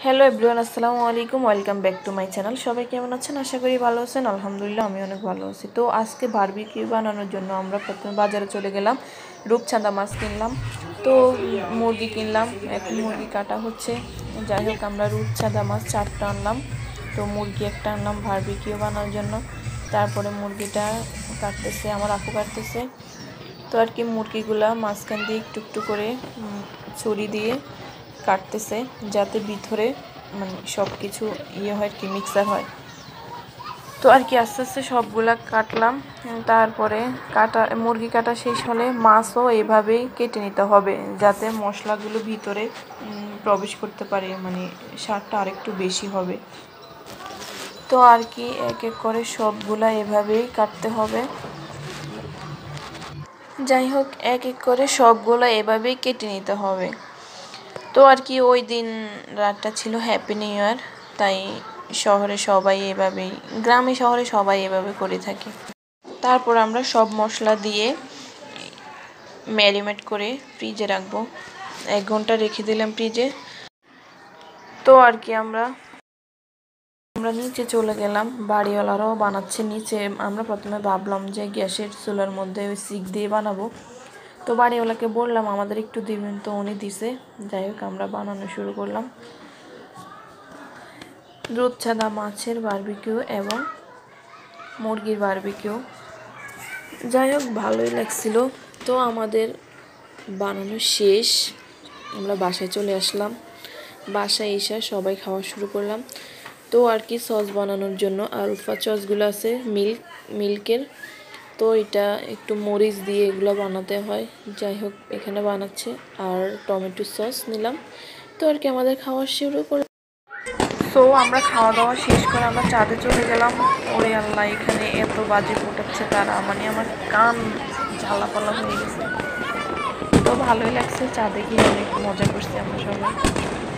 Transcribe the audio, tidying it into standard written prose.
Hello everyone, আসসালামু আলাইকুম। Welcome back to my channel. সবাই কেমন আছেন? আশা করি ভালো আছেন। আলহামদুলিল্লাহ আমি অনেক ভালো আছি। তো আজকে বারবিকিউ বানানোর জন্য আমরা প্রথমে বাজারে চলে গেলাম, রূপচাঁদা মাছ কিনলাম, তো মুরগি কিনলাম। এখন মুরগি কাটা হচ্ছে। যাই হোক, আমরা রূপচাঁদা মাছ 4টা আনলাম, তো মুরগি একটা আনলাম বারবিকিউ বানানোর জন্য। তারপরে মুরগিটা কাটতেছে, আমার আপু কাটতেছে। তো আর কি মুরগিগুলা মাঝখান দিয়ে একটু একটু করে ছুরি দিয়ে কাটতেছে, যাতে ভিতরে মানে সব কিছু হয় আর কি, মিক্সার হয়। তো আর কি আস্তে আস্তে সবগুলা কাটলাম। তারপরে মুরগি কাটা শেষ হলে মাছও এভাবেই কেটে নিতে হবে, যাতে মশলাগুলো ভিতরে প্রবেশ করতে পারে, মানে স্বাদটা আরেকটু বেশি হবে। তো আর কি এক এক করে সবগুলা এভাবেই কাটতে হবে। যাই হোক, এক এক করে সবগুলো এভাবেই কেটে নিতে হবে। তো আর কি ওই দিন রাতটা ছিল হ্যাপি নিউ ইয়ার, তাই শহরে সবাই এভাবেই, গ্রামে শহরে সবাই এভাবে করে থাকে। তারপর আমরা সব মশলা দিয়ে ম্যারিনেট করে ফ্রিজে রাখবো। 1 ঘন্টা রেখে দিলাম ফ্রিজে। তো আর কি আমরা নিচে চলে গেলাম, বাড়িওয়ালারাও বানাচ্ছে নিচে। আমরা প্রথমে ভাবলাম যে গ্যাসের চুলার মধ্যে ওই শিক দিয়ে বানাবো, তো বাড়িওয়ালাকে বললাম আমাদের একটু দিবেন, তো উনি দিছে। যাই হোক, আমরা বানানো শুরু করলাম রূপচাঁদা মাছের বারবিকিউ এবং মুরগির বারবিকিউ। যাই হোক, ভালোই লাগছিল। তো আমাদের বানানো শেষ, আমরা বাসায় চলে আসলাম। বাসায় এসে সবাই খাওয়া শুরু করলাম। তো আর কি সস বানানোর জন্য আলফা সসগুলো আছে মিল্কের, তো এটা একটু মরিচ দিয়ে এগুলো বানাতে হয়। যাই হোক, এখানে বানাচ্ছে। আর টমেটো সস নিলাম। তো আর কি আমাদের খাওয়া শুরু করলাম। তো আমরা খাওয়া দাওয়া শেষ করে আমরা চাঁদে চলে গেলাম। ওরে আল্লাহ, এখানে এত বাজে ফোটাচ্ছে তারা, মানে আমার কান ঝালাপালা হয়ে গেছে। তো ভালোই লাগছে, চাঁদে গিয়ে অনেক মজা করছি আমরা সবাই।